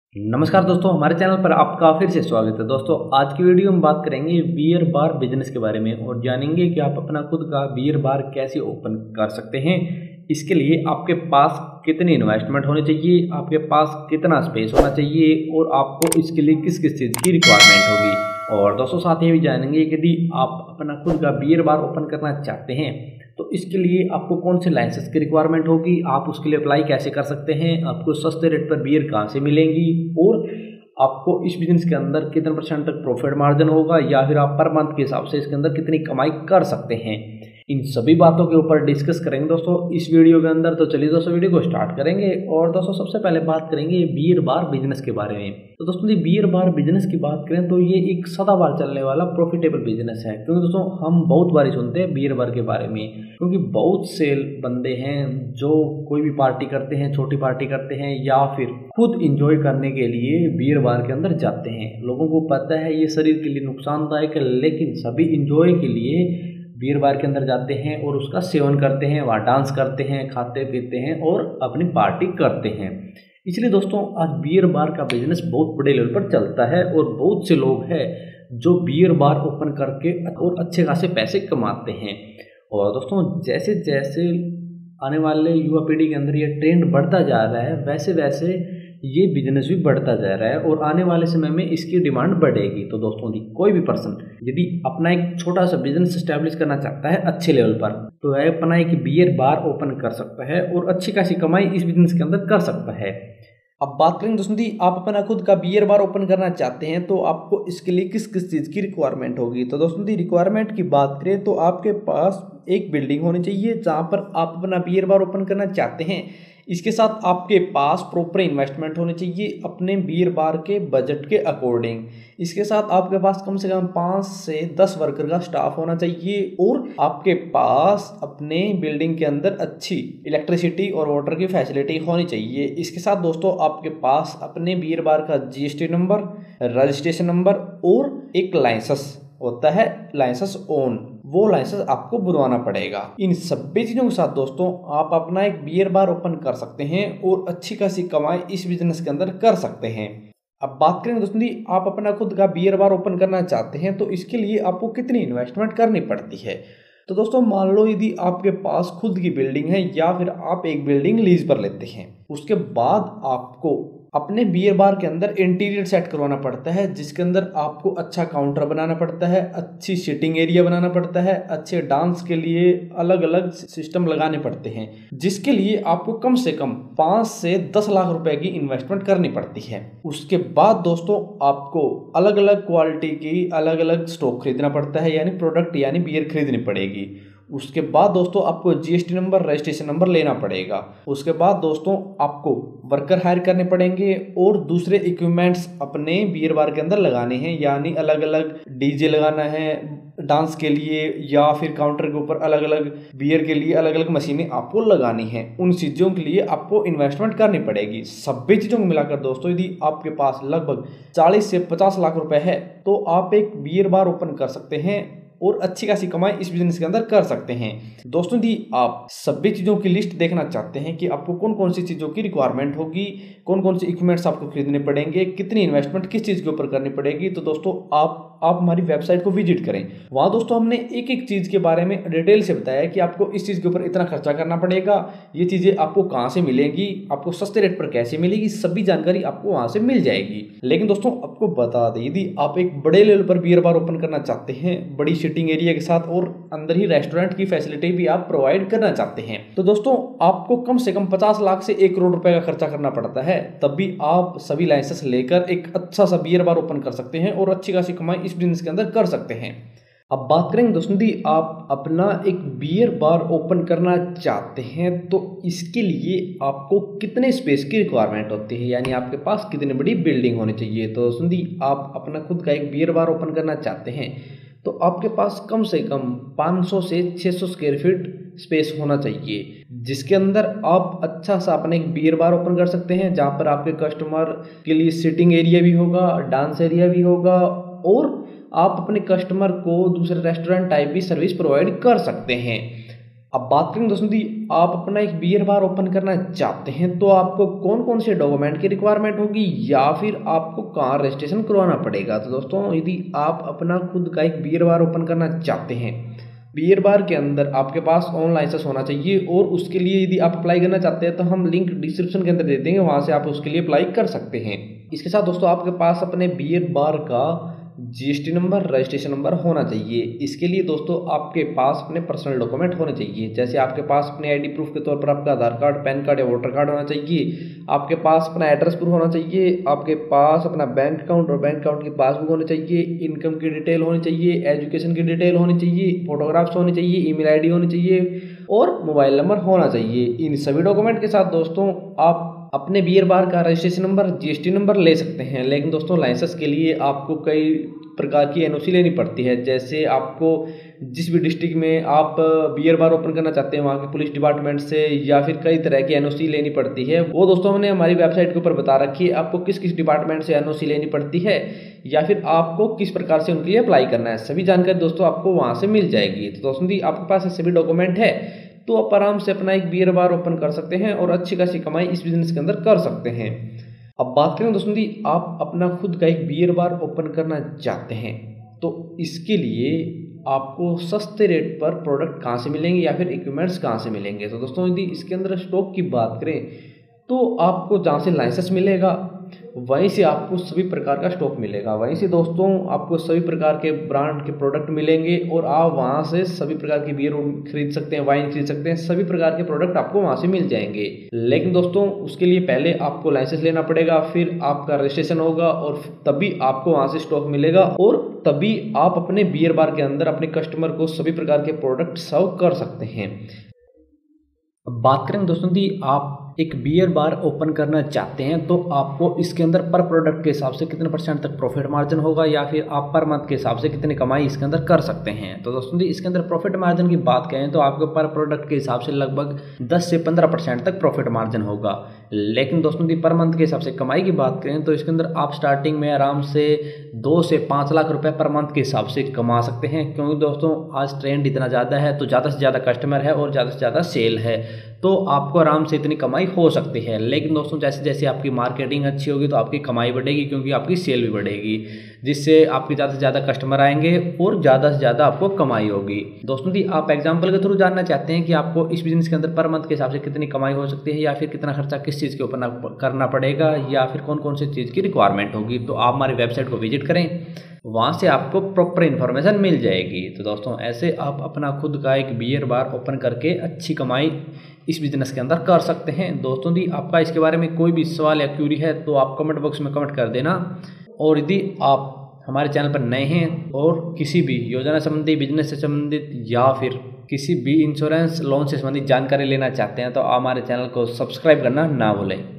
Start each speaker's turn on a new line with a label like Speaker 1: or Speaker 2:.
Speaker 1: नमस्कार दोस्तों, हमारे चैनल पर आपका फिर से स्वागत है। दोस्तों, आज की वीडियो में बात करेंगे बियर बार बिजनेस के बारे में और जानेंगे कि आप अपना खुद का बियर बार कैसे ओपन कर सकते हैं। इसके लिए आपके पास कितनी इन्वेस्टमेंट होनी चाहिए, आपके पास कितना स्पेस होना चाहिए और आपको इसके लिए किस किस चीज़ की रिक्वायरमेंट होगी। और दोस्तों, साथ ही भी जानेंगे कि यदि आप अपना खुद का बियर बार ओपन करना चाहते हैं तो इसके लिए आपको कौन से लाइसेंस की रिक्वायरमेंट होगी, आप उसके लिए अप्लाई कैसे कर सकते हैं, आपको सस्ते रेट पर बियर कहाँ से मिलेंगी और आपको इस बिजनेस के अंदर कितने % तक प्रॉफिट मार्जिन होगा या फिर आप पर मंथ के हिसाब से इसके अंदर कितनी कमाई कर सकते हैं। इन सभी बातों के ऊपर डिस्कस करेंगे दोस्तों इस वीडियो के अंदर। तो चलिए दोस्तों, वीडियो को स्टार्ट करेंगे। और दोस्तों, सबसे पहले बात करेंगे बियर बार बिजनेस के बारे में। तो दोस्तों, बियर बार बिजनेस की बात करें तो ये एक सदाबहार चलने वाला प्रॉफिटेबल बिजनेस है। क्योंकि दोस्तों, हम बहुत बार सुनते हैं बियर बार के बारे में, क्योंकि बहुत से बंदे हैं जो कोई भी पार्टी करते हैं, छोटी पार्टी करते हैं या फिर खुद इंजॉय करने के लिए बियर बार के अंदर जाते हैं। लोगों को पता है ये शरीर के लिए नुकसानदायक है, लेकिन सभी इंजॉय के लिए बियर बार के अंदर जाते हैं और उसका सेवन करते हैं, वहाँ डांस करते हैं, खाते पीते हैं और अपनी पार्टी करते हैं। इसलिए दोस्तों, आज बियर बार का बिजनेस बहुत बड़े लेवल पर चलता है और बहुत से लोग हैं जो बियर बार ओपन करके और अच्छे खासे पैसे कमाते हैं। और दोस्तों, जैसे जैसे आने वाले युवा पीढ़ी के अंदर ये ट्रेंड बढ़ता जा रहा है, वैसे वैसे ये बिजनेस भी बढ़ता जा रहा है और आने वाले समय में इसकी डिमांड बढ़ेगी। तो दोस्तों, कोई भी पर्सन यदि अपना एक छोटा सा बिजनेस स्टैब्लिश करना चाहता है अच्छे लेवल पर, तो वह अपना एक बियर बार ओपन कर सकता है और अच्छी खासी कमाई इस बिजनेस के अंदर कर सकता है। अब बात करें दोस्तों, आप अपना खुद का बियर बार ओपन करना चाहते हैं तो आपको इसके लिए किस किस चीज़ की रिक्वायरमेंट होगी। तो दोस्तों, रिक्वायरमेंट की बात करें तो आपके पास एक बिल्डिंग होनी चाहिए जहाँ पर आप अपना बियर बार ओपन करना चाहते हैं। इसके साथ आपके पास प्रॉपर इन्वेस्टमेंट होनी चाहिए अपने बियर बार के बजट के अकॉर्डिंग। इसके साथ आपके पास कम से कम 5 से 10 वर्कर का स्टाफ होना चाहिए और आपके पास अपने बिल्डिंग के अंदर अच्छी इलेक्ट्रिसिटी और वाटर की फैसिलिटी होनी चाहिए। इसके साथ दोस्तों, आपके पास अपने बियर बार का GST नंबर, रजिस्ट्रेशन नंबर और एक लाइसेंस होता है, लाइसेंस ओन, वो लाइसेंस आपको बनवाना पड़ेगा। इन सभी चीज़ों के साथ दोस्तों, आप अपना एक बियर बार ओपन कर सकते हैं और अच्छी खासी कमाई इस बिजनेस के अंदर कर सकते हैं। अब बात करें दोस्तों, आप अपना खुद का बियर बार ओपन करना चाहते हैं तो इसके लिए आपको कितनी इन्वेस्टमेंट करनी पड़ती है। तो दोस्तों, मान लो यदि आपके पास खुद की बिल्डिंग है या फिर आप एक बिल्डिंग लीज पर लेते हैं, उसके बाद आपको अपने बियर बार के अंदर इंटीरियर सेट करवाना पड़ता है, जिसके अंदर आपको अच्छा काउंटर बनाना पड़ता है, अच्छी सिटिंग एरिया बनाना पड़ता है, अच्छे डांस के लिए अलग अलग सिस्टम लगाने पड़ते हैं, जिसके लिए आपको कम से कम 5 से 10 लाख रुपए की इन्वेस्टमेंट करनी पड़ती है। उसके बाद दोस्तों, आपको अलग अलग क्वालिटी की अलग अलग स्टॉक खरीदना पड़ता है, यानी प्रोडक्ट यानी बियर खरीदनी पड़ेगी। उसके बाद दोस्तों, आपको GST नंबर, रजिस्ट्रेशन नंबर लेना पड़ेगा। उसके बाद दोस्तों, आपको वर्कर हायर करने पड़ेंगे और दूसरे इक्विपमेंट्स अपने बियर बार के अंदर लगाने हैं, यानी अलग अलग DJ लगाना है डांस के लिए या फिर काउंटर के ऊपर अलग अलग बियर के लिए अलग अलग मशीनें आपको लगानी हैं। उन चीज़ों के लिए आपको इन्वेस्टमेंट करनी पड़ेगी। सभी चीज़ों को मिलाकर दोस्तों, यदि आपके पास लगभग 40 से 50 लाख रुपए है तो आप एक बियर बार ओपन कर सकते हैं और अच्छी खासी कमाई इस बिजनेस के अंदर कर सकते हैं। दोस्तों, यदि आप सभी चीज़ों की लिस्ट देखना चाहते हैं कि आपको कौन कौन सी चीज़ों की रिक्वायरमेंट होगी, कौन कौन से इक्विपमेंट्स आपको खरीदने पड़ेंगे, कितनी इन्वेस्टमेंट किस चीज़ के ऊपर करनी पड़ेगी, तो दोस्तों आप हमारी वेबसाइट को विजिट करें। वहाँ दोस्तों, हमने एक एक चीज़ के बारे में डिटेल से बताया कि आपको इस चीज़ के ऊपर इतना खर्चा करना पड़ेगा, ये चीज़ें आपको कहाँ से मिलेंगी, आपको सस्ते रेट पर कैसे मिलेगी, सभी जानकारी आपको वहाँ से मिल जाएगी। लेकिन दोस्तों, आपको बता दें, यदि आप एक बड़े लेवल पर बियर बार ओपन करना चाहते हैं, बड़ी सिटिंग एरिया के साथ और अंदर ही रेस्टोरेंट की फैसिलिटी भी आप प्रोवाइड करना चाहते हैं, तो दोस्तों आपको कम से कम 50 लाख से 1 करोड़ रुपए का खर्चा करना पड़ता है। तब भी आप सभी लाइसेंस लेकर एक अच्छा सा बियर बार ओपन कर सकते हैं और अच्छी खासी कमाई इस बिजनेस के अंदर कर सकते हैं। अब बात करेंगे दोस्तों, आप अपना एक बियर बार ओपन करना चाहते हैं तो इसके लिए आपको कितने स्पेस की रिक्वायरमेंट होती है, यानी आपके पास कितनी बड़ी बिल्डिंग होनी चाहिए। तो दोस्तों, आप अपना खुद का एक बियर बार ओपन करना चाहते हैं तो आपके पास कम से कम 500 से 600 स्क्वायर फीट स्पेस होना चाहिए, जिसके अंदर आप अच्छा सा अपने एक बियर बार ओपन कर सकते हैं, जहाँ पर आपके कस्टमर के लिए सिटिंग एरिया भी होगा, डांस एरिया भी होगा और आप अपने कस्टमर को दूसरे रेस्टोरेंट टाइप भी सर्विस प्रोवाइड कर सकते हैं। अब बात करें दोस्तों दी, आप अपना एक बियर बार ओपन करना चाहते हैं तो आपको कौन कौन से डॉक्यूमेंट की रिक्वायरमेंट होगी या फिर आपको कहाँ रजिस्ट्रेशन करवाना पड़ेगा। तो दोस्तों यदि आप अपना खुद का एक बियर बार ओपन करना चाहते हैं, बियर बार के अंदर आपके पास ऑन लाइसेंस होना चाहिए और उसके लिए यदि आप अप्लाई करना चाहते हैं तो हम लिंक डिस्क्रिप्शन के अंदर दे देंगे, वहाँ से आप उसके लिए अप्लाई कर सकते हैं। इसके साथ दोस्तों आपके पास अपने बियर बार का जीएसटी नंबर, रजिस्ट्रेशन नंबर होना चाहिए। इसके लिए दोस्तों आपके पास अपने पर्सनल डॉक्यूमेंट होने चाहिए, जैसे आपके पास अपने आईडी प्रूफ के तौर पर आपका आधार कार्ड, पैन कार्ड या वोटर कार्ड होना चाहिए, आपके पास अपना एड्रेस प्रूफ होना चाहिए, आपके पास अपना बैंक अकाउंट और बैंक अकाउंट की पासबुक होनी चाहिए, इनकम की डिटेल होनी चाहिए, एजुकेशन की डिटेल होनी चाहिए, फोटोग्राफ्स होनी चाहिए, ईमेल आईडी होनी चाहिए और मोबाइल नंबर होना चाहिए। इन सभी डॉक्यूमेंट के साथ दोस्तों आप अपने बियर बार का रजिस्ट्रेशन नंबर, जीएसटी नंबर ले सकते हैं। लेकिन दोस्तों लाइसेंस के लिए आपको कई प्रकार की एनओसी लेनी पड़ती है, जैसे आपको जिस भी डिस्ट्रिक्ट में आप बियर बार ओपन करना चाहते हैं वहाँ के पुलिस डिपार्टमेंट से या फिर कई तरह की एनओसी लेनी पड़ती है। वो दोस्तों हमने हमारी वेबसाइट के ऊपर बता रखी है आपको किस किस डिपार्टमेंट से एनओसी लेनी पड़ती है या फिर आपको किस प्रकार से उनके लिए अप्लाई करना है। सभी जानकारी दोस्तों आपको वहाँ से मिल जाएगी। तो दोस्तों यदि आपके पास सभी डॉक्यूमेंट है तो आप आराम से अपना एक बियर बार ओपन कर सकते हैं और अच्छी खासी कमाई इस बिजनेस के अंदर कर सकते हैं। अब बात करें दोस्तों दी, आप अपना खुद का एक बियर बार ओपन करना चाहते हैं तो इसके लिए आपको सस्ते रेट पर प्रोडक्ट कहाँ से मिलेंगे या फिर इक्विपमेंट्स कहाँ से मिलेंगे। तो दोस्तों यदि इसके अंदर स्टॉक की बात करें तो आपको जहाँ से लाइसेंस मिलेगा वहीं से आपको सभी प्रकार का स्टॉक मिलेगा, वहीं से दोस्तों आपको सभी प्रकार के ब्रांड के प्रोडक्ट मिलेंगे और आप वहाँ से सभी प्रकार की बियर खरीद सकते हैं, वाइन खरीद सकते हैं, सभी प्रकार के प्रोडक्ट आपको वहाँ से मिल जाएंगे। लेकिन दोस्तों उसके लिए पहले आपको लाइसेंस लेना पड़ेगा, फिर आपका रजिस्ट्रेशन होगा और तभी आपको वहाँ से स्टॉक मिलेगा और तभी आप अपने बियर बार के अंदर अपने कस्टमर को सभी प्रकार के प्रोडक्ट सर्व कर सकते हैं। अब बात करें दोस्तों दी, आप एक बियर बार ओपन करना चाहते हैं तो आपको इसके अंदर पर प्रोडक्ट के हिसाब से कितने % तक प्रॉफिट मार्जिन होगा या फिर आप पर मंथ के हिसाब से कितनी कमाई इसके अंदर कर सकते हैं। तो दोस्तों इसके अंदर प्रॉफिट मार्जिन की बात करें तो आपको पर प्रोडक्ट के हिसाब से लगभग 10 से 15% तक प्रॉफिट मार्जिन होगा। लेकिन दोस्तों पर मंथ के हिसाब से कमाई की बात करें तो इसके अंदर आप स्टार्टिंग में आराम से 2 से 5 लाख रुपए पर मंथ के हिसाब से कमा सकते हैं, क्योंकि दोस्तों आज ट्रेंड इतना ज़्यादा है तो ज़्यादा से ज़्यादा कस्टमर है और ज़्यादा से ज़्यादा सेल है तो आपको आराम से इतनी कमाई हो सकती है। लेकिन दोस्तों जैसे जैसे आपकी मार्केटिंग अच्छी होगी तो आपकी कमाई बढ़ेगी, क्योंकि आपकी सेल भी बढ़ेगी, जिससे आपके ज़्यादा से ज़्यादा कस्टमर आएंगे और ज़्यादा से ज़्यादा आपको कमाई होगी। दोस्तों जी आप एग्जांपल के थ्रू जानना चाहते हैं कि आपको इस बिजनेस के अंदर पर मंथ के हिसाब से कितनी कमाई हो सकती है या फिर कितना खर्चा किस चीज़ के ऊपर करना पड़ेगा या फिर कौन कौन सी चीज़ की रिक्वायरमेंट होगी, तो आप हमारी वेबसाइट को विजिट करें, वहाँ से आपको प्रॉपर इन्फॉर्मेशन मिल जाएगी। तो दोस्तों ऐसे आप अपना खुद का एक बियर बार ओपन करके अच्छी कमाई इस बिज़नेस के अंदर कर सकते हैं। दोस्तों यदि आपका इसके बारे में कोई भी सवाल या क्यूरी है तो आप कमेंट बॉक्स में कमेंट कर देना। और यदि आप हमारे चैनल पर नए हैं और किसी भी योजना संबंधी, बिजनेस से संबंधित या फिर किसी भी इंश्योरेंस लोन से संबंधित जानकारी लेना चाहते हैं तो आप हमारे चैनल को सब्सक्राइब करना ना भूलें।